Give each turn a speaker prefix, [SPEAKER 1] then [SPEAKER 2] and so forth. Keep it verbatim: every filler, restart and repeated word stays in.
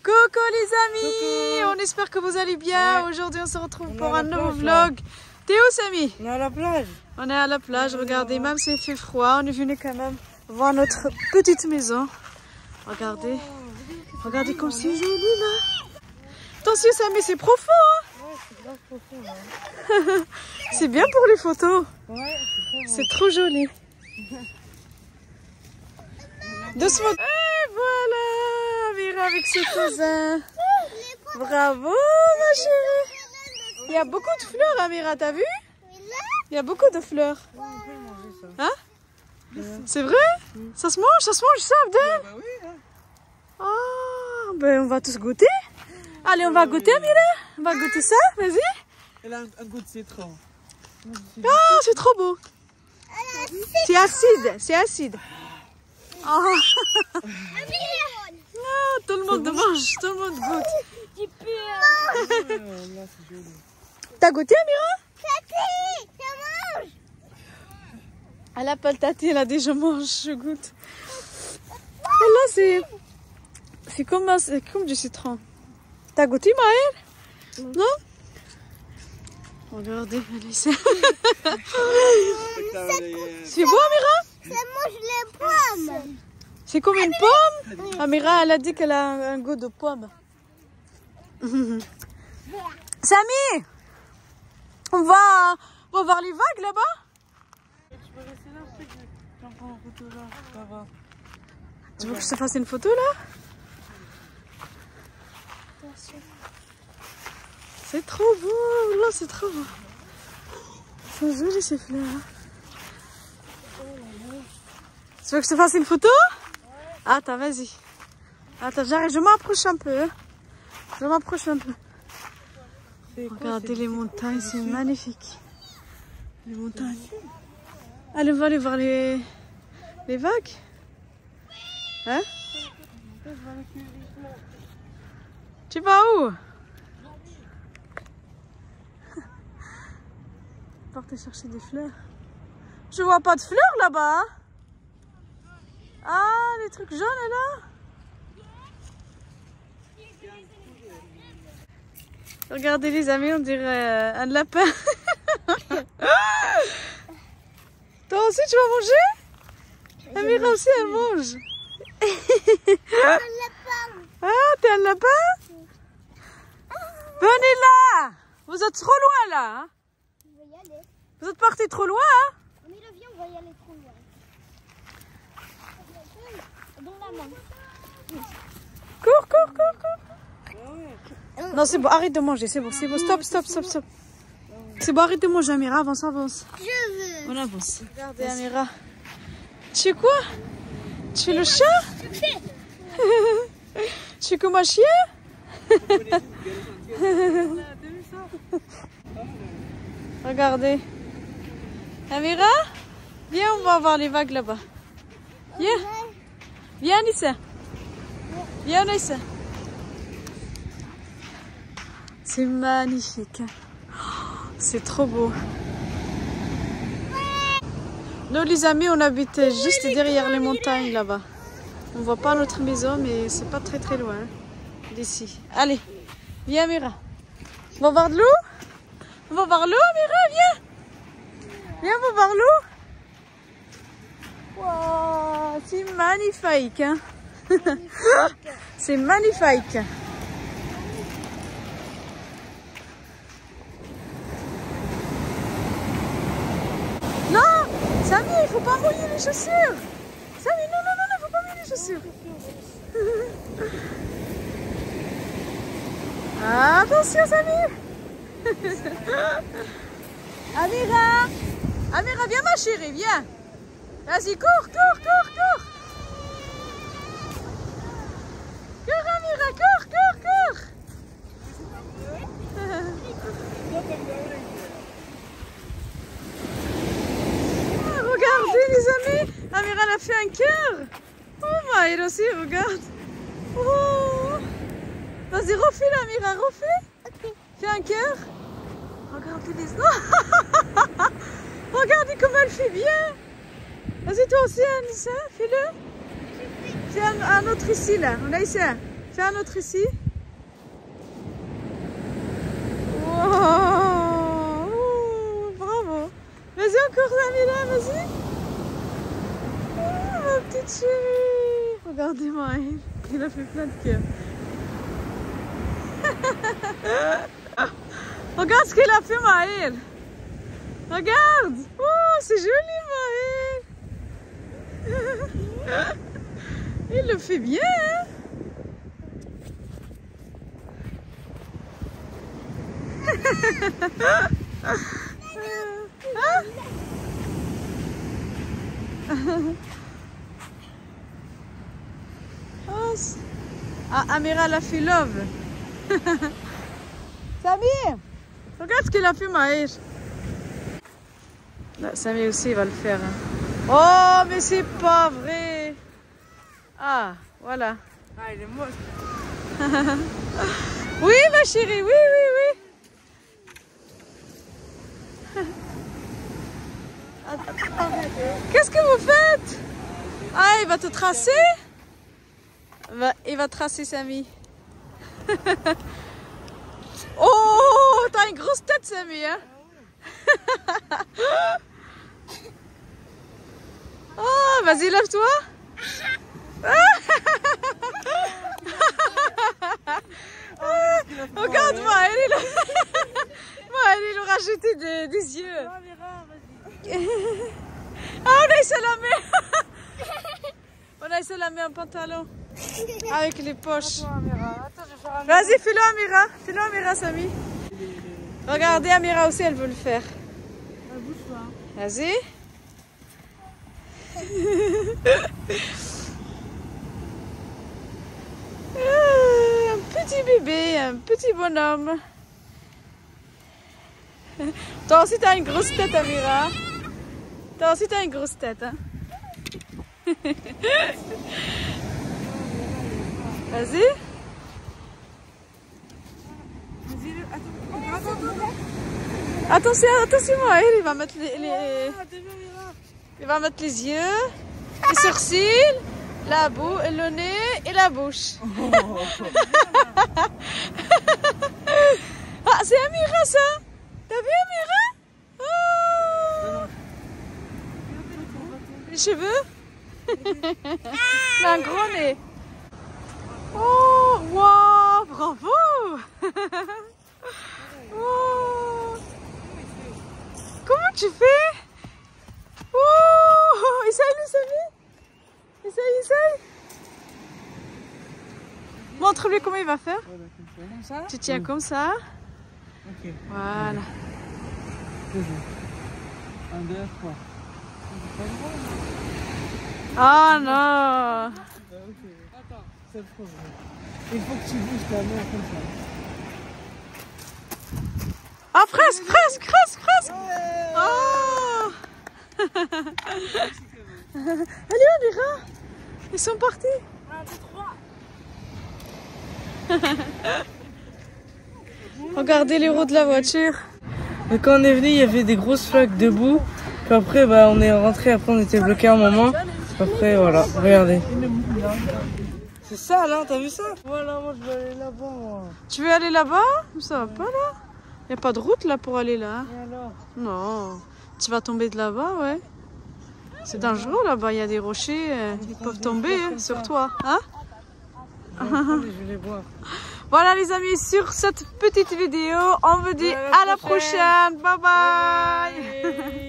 [SPEAKER 1] Coucou les amis,
[SPEAKER 2] Coucou.
[SPEAKER 1] on espère que vous allez bien.
[SPEAKER 2] Ouais.
[SPEAKER 1] Aujourd'hui on se retrouve
[SPEAKER 2] On est
[SPEAKER 1] pour
[SPEAKER 2] à
[SPEAKER 1] un
[SPEAKER 2] la
[SPEAKER 1] nouveau
[SPEAKER 2] plage, là.
[SPEAKER 1] vlog. T'es où Samy?
[SPEAKER 2] On est à la plage.
[SPEAKER 1] On est à la plage,
[SPEAKER 2] Ouais,
[SPEAKER 1] regardez,
[SPEAKER 2] ouais.
[SPEAKER 1] même s'il fait froid, on est venu quand même voir notre petite maison. Regardez, regardez comme c'est joli là. Attention Samy, c'est profond hein.
[SPEAKER 2] Ouais, c'est grave profond là.
[SPEAKER 1] C'est bien pour les photos.
[SPEAKER 2] Ouais, c'est
[SPEAKER 1] C'est trop joli. Doucement. Et voilà, Amira avec ses cousins. Bravo ma chérie. Il y a beaucoup de fleurs Amira, t'as vu? Il y a beaucoup de fleurs.
[SPEAKER 2] on peut manger ça.
[SPEAKER 1] Hein? C'est vrai? Ça se mange, ça se mange ça, Abdel?
[SPEAKER 2] Bah oui, hein.
[SPEAKER 1] Ah, ben on va tous goûter. Allez, on va goûter Amira. On va goûter ça, vas-y.
[SPEAKER 2] Elle a un, un goût de citron.
[SPEAKER 1] Ah, c'est trop beau. C'est acide, c'est acide. Ah, ah, tout le monde mange, tout le monde goûte.
[SPEAKER 2] Ouais, là, c'est joli.
[SPEAKER 1] T'as goûté Amira? Elle appelle Tati, elle a dit je mange, je goûte. Et là c'est c'est comme, un- c'est comme du citron. T'as goûté Maëlle? Non? Regardez, elle essaie. C'est beau Amira?
[SPEAKER 3] Ça mange les pommes.
[SPEAKER 1] C'est comme une pomme? Amira, elle a dit qu'elle a un, un goût de pomme. Samy, on va, on va voir les vagues là-bas?
[SPEAKER 2] Tu peux rester là, je sais que j'en prends une photo là. Ça va.
[SPEAKER 1] Tu veux que je te fasse une photo là? C'est trop beau, là c'est trop beau. C'est joli ces fleurs. hein. Tu veux que je te fasse une photo? Attends, vas-y. Attends, j'arrive, je m'approche un peu. hein. Je m'approche un peu.
[SPEAKER 2] C'est quoi,
[SPEAKER 1] Regardez
[SPEAKER 2] c'est-
[SPEAKER 1] les montagnes, c'est magnifique. Les montagnes. Allez, on va aller voir les, les vagues. Hein? Tu vas où? Partez chercher des fleurs. Je vois pas de fleurs là-bas. hein. Ah, les trucs jaunes là. Regardez les amis, on dirait euh, un lapin. Toi aussi tu vas manger? Amira aussi elle mange. Ah, t'es un lapin? Venez là. Vous êtes trop loin là. hein.
[SPEAKER 3] On va y aller.
[SPEAKER 1] Vous êtes partis trop loin. Hein?
[SPEAKER 3] On est là, viens, on va y aller trop loin. Dans la main.
[SPEAKER 1] Cours, cours, cours, cours.
[SPEAKER 2] Ah ouais.
[SPEAKER 1] Non, c'est bon, arrête de manger, c'est bon, c'est bon. Stop, stop, stop, stop. C'est bon, arrête de manger, Amira, avance, avance.
[SPEAKER 3] Je veux.
[SPEAKER 1] On avance. Regardez, Amira. Tu fais quoi? Tu fais le chat? Tu fais comme un chien? Regardez. Amira, viens, on va voir les vagues là-bas. Viens. Viens, Anissa. Viens, Anissa. C'est magnifique. Oh, c'est trop beau. Nous, les amis, on habite juste derrière les montagnes là-bas. On voit pas notre maison, mais c'est pas très très loin hein, d'ici. Allez, viens, Amira. On va voir de l'eau? On va voir l'eau, Amira, viens. Viens, on va voir l'eau. Wow, c'est magnifique. Hein? C'est magnifique. Non, Samy, il faut pas mouiller les chaussures. Samy, non, non, non, il faut pas mouiller les chaussures. Attention, Samy. Amira, Amira, viens ma chérie, viens. Vas-y, cours, cours, cours, cours. Cours, Amira, cours, cours, cours. Ah, regardez les amis, Amira elle a fait un cœur. Oh Maëlle aussi, regarde. Oh. Vas-y, refais Amira, refais. Fais un cœur. Regardez les... Regardez comme elle fait bien. Vas-y toi aussi Anissa, fais-le. Fais un, un autre ici là, on a ici un. Fais un autre ici. Wow. Bravo. Vas-y encore, Samira, vas-y. Oh, ma petite chérie. Regardez-moi, il a fait plein de cœurs. Regarde ce qu'il a fait, Maël. Regarde. Oh, c'est joli, Maël. Il le fait bien, hein? Oh, ah, Amira l'a fait love. Samir, regarde ce qu'il a fait, Maïr. Samir aussi, il va le faire. Hein. Oh, mais c'est pas vrai. Ah, voilà.
[SPEAKER 2] Ah, il est moche.
[SPEAKER 1] Oui, ma chérie, oui, oui, oui. Qu'est-ce que vous faites? Ah, il va te tracer? Il va tracer Samy. Oh, t'as une grosse tête, Samy, hein? Oh, vas-y, lève-toi. Regarde-moi, elle, il aura jeté des, des yeux. Ah, on a essayé la main. On a essayé la main en pantalon. Avec les poches. Vas-y, fais-le, Amira. Fais-le, Amira, Samy. Regardez, Amira aussi, elle veut le faire. Vas-y. Un petit bébé, un petit bonhomme. Toi aussi, t'as une grosse tête, Amira. Toi aussi, t'as une grosse tête. Hein? Vas-y. Attention, attention, il va mettre les, les... il va mettre les yeux, les sourcils, la boue, le nez et la bouche. Ah, c'est Amira ça. T'as vu Amira? Oh. Les cheveux? Il a un gros nez. Oh, wow, bravo. Oh. Comment tu fais? Oh, essaye, Samy. Essaye, essaye. Montre-lui comment il va faire.
[SPEAKER 2] Comme ça?
[SPEAKER 1] Tu tiens comme ça.
[SPEAKER 2] Ok.
[SPEAKER 1] Voilà.
[SPEAKER 2] Un, deux, trois.
[SPEAKER 1] Oh non.
[SPEAKER 2] Attends, cette fois. Il faut que tu bouges ta main comme ça.
[SPEAKER 1] Ah, presque, presque, presque, presque.
[SPEAKER 2] Ouais.
[SPEAKER 1] Oh. Allez, Amira. Ils sont partis.
[SPEAKER 2] Un, deux, trois.
[SPEAKER 1] Regardez les roues de la voiture.
[SPEAKER 2] Mais quand on est venu, il y avait des grosses flaques de boue. Puis après, bah, on est rentré. Après, on était bloqué un moment. Après, voilà, regardez. C'est ça, là, t'as vu ça? Voilà, moi, je veux aller là-bas, moi.
[SPEAKER 1] Tu veux aller là-bas? Ça va pas, là? Il n'y a pas de route, là, pour aller là.
[SPEAKER 2] Et alors?
[SPEAKER 1] Non. Tu vas tomber de là-bas, ouais. C'est dangereux, là-bas. Il y a des rochers. euh, Ils peuvent tomber hein, sur toi. Hein?
[SPEAKER 2] Je vais les boire.
[SPEAKER 1] Voilà, les amis, sur cette petite vidéo, on vous dit à la prochaine. Bye bye.